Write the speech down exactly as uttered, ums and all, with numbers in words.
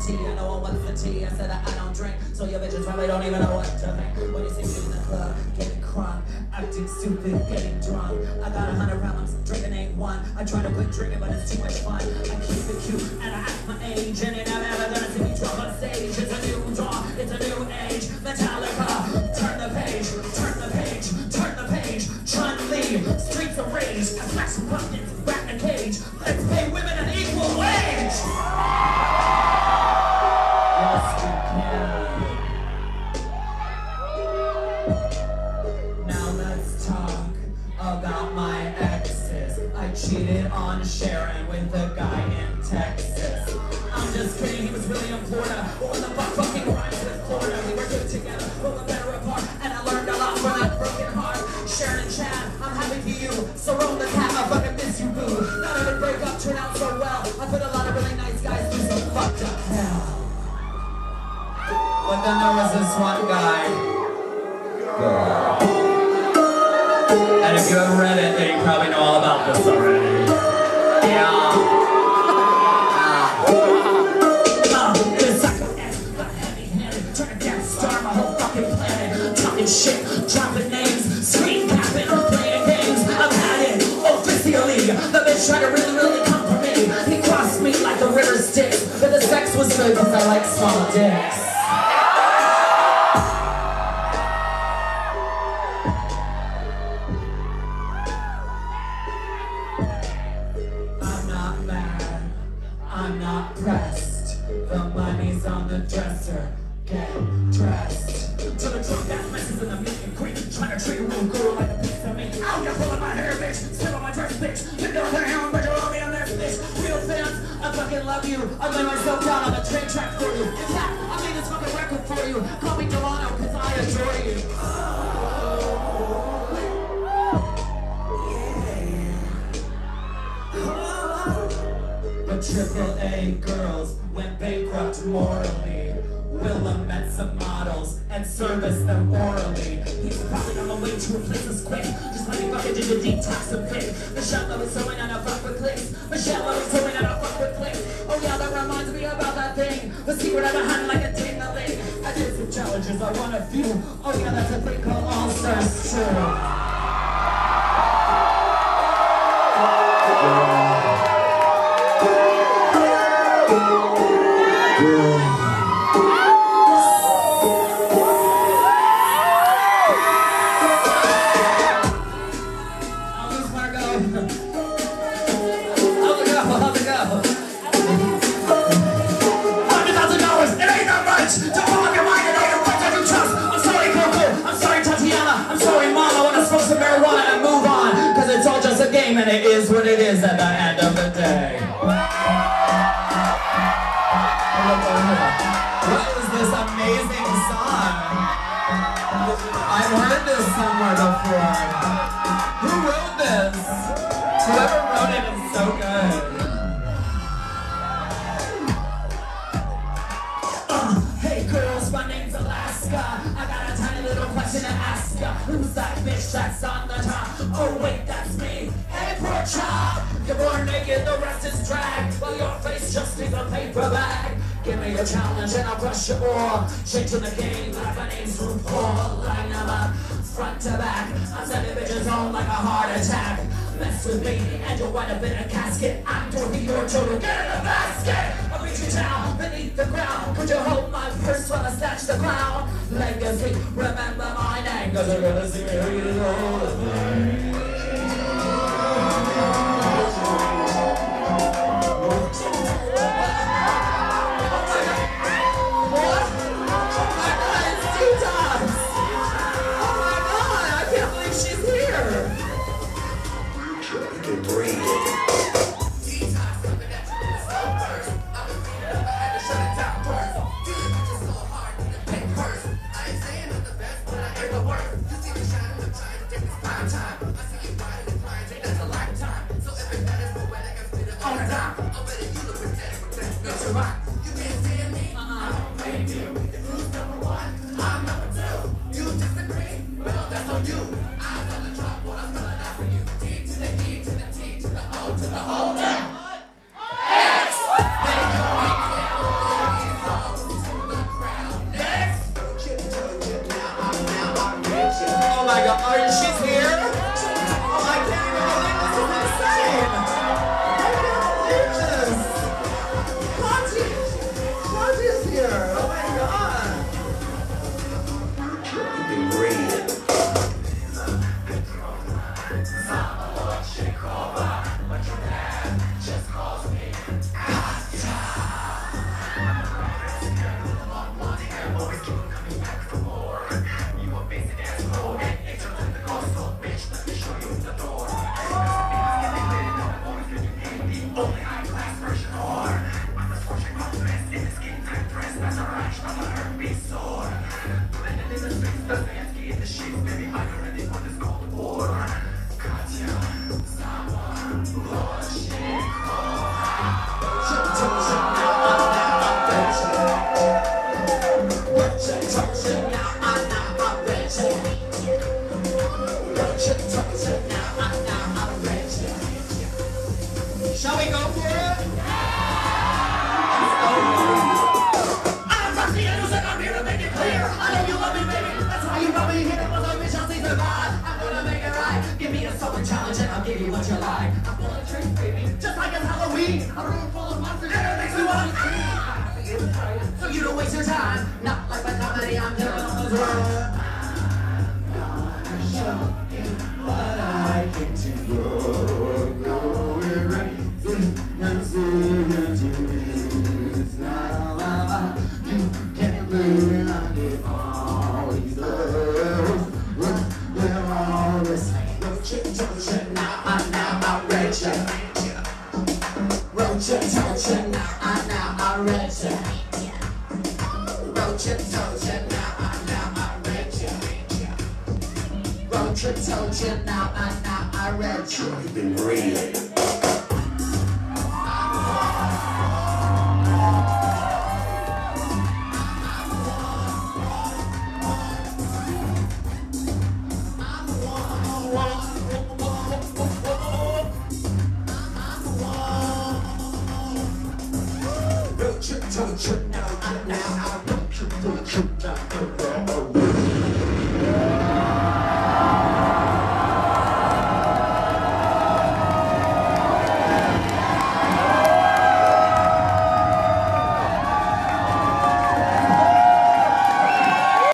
tea. I know what's the tea. I said I, I don't drink, so your bitches probably don't even know what to think. When you see me in the club, getting crunk, acting stupid, getting drunk. I got a hundred problems, drinking ain't one. I try to quit drinking, but it's too much fun. I keep it cute, and I act my age, and you're never ever gonna see me drunk on stage. It's a new dawn, it's a new age. Metallica, turn the page, turn the page, turn the page. Trying to leave, streets of rage. I smash some pumpkins, back in a cage. Let's pay women an equal wage. Yes, we can. Now let's talk about my exes. I cheated on Sharon with a guy in Texas. I'm just kidding, he was really in Florida. But when the fuck fucking rhymes with Florida, we were good together, but we're better apart. And I learned a lot from that broken heart. Sharon and Chad, I'm happy for you. So roll the cat, I fucking miss you, boo. None of it break up turned out so well. I put a lot of really nice guys through some fucked up hell. But then there was this one guy. Girl. And if you haven't read it, then you probably know all about this already. Yeah. Shit, dropping names, screen capping, playing games. I've had it officially. The bitch tried to really, really come for me. He crossed me like the river Styx, but the sex was good because I like small dicks. I'm not mad, I'm not pressed. The money's on the dresser, get dressed. To the drunk ass messes in the meet and greet, trying to treat a little girl like a piece of meat. Out here pulling my hair, bitch, still on my dress, bitch. You know that I am, but you're all me on this, bitch. Real fans, I fucking love you. I lay myself down on the train track for you. In fact, I made this fucking record for you. Call me Delano, cause I adore you. But triple A girls went bankrupt morally. Willem met some models and serviced them orally. He's probably on the way to a place that's quick. Just let me fucking do the detox and pick. Michelle Love is so in and I fuck with clicks. Michelle Love is so in and I fuck with clicks. Oh yeah, that reminds me about that thing. The secret I behind like a ding-a-ling. I did some challenges, I won a few. Oh yeah, that's a thing called All Stars too. And it is what it is at the end of the day. What is this amazing song? I've heard this somewhere before. Who wrote this? Whoever wrote it is so good. Uh, hey girls, my name's Alaska. I got a tiny little question to ask ya. Who's that bitch that's on the top? Oh wait, that's me. Poor child, you're born naked, the rest is drag. Well, your face just needs a paper bag. Give me a challenge and I'll crush you all. Changing the game, like my name's RuPaul. Line them up, front to back. I'm sending bitches home like a heart attack. Mess with me and you'll wind up in a casket. I'm Dorothy, your children, get in the basket. I'll beat you down beneath the ground. Could you hold my purse while I snatch the crown? Legacy, remember my name, cause you're gonna see me read all the things. Are you ready for this cold war? Katya, someone, Roscoe. Now I'm now I'm rich. What you told you now I'm now I'm rich. What you told you now I'm now I'm rich. Shall we go for it? I'm Rusty and Music, I'm here to make it clear. I know you love me, baby. That's why you brought me here. But we shall see survive. I'm gonna make it right. Give me a summer challenge and I'll give you what you like. I'm full of tricks, baby. Just like it's Halloween. A room full of monsters and it makes me want to scream. So you don't waste your time. Not like my comedy I'm doing on the road. I'm gonna show you what I can do. Go right and see it's now. You can't live under all these love. We're always roach it, told you now, I'm now outraged. Roach it, told you now, I'm now outraged. Roach it, told you now, I'm now outraged. Roach it, told you now, I'm now outraged. You've been real. Told you now, I'm now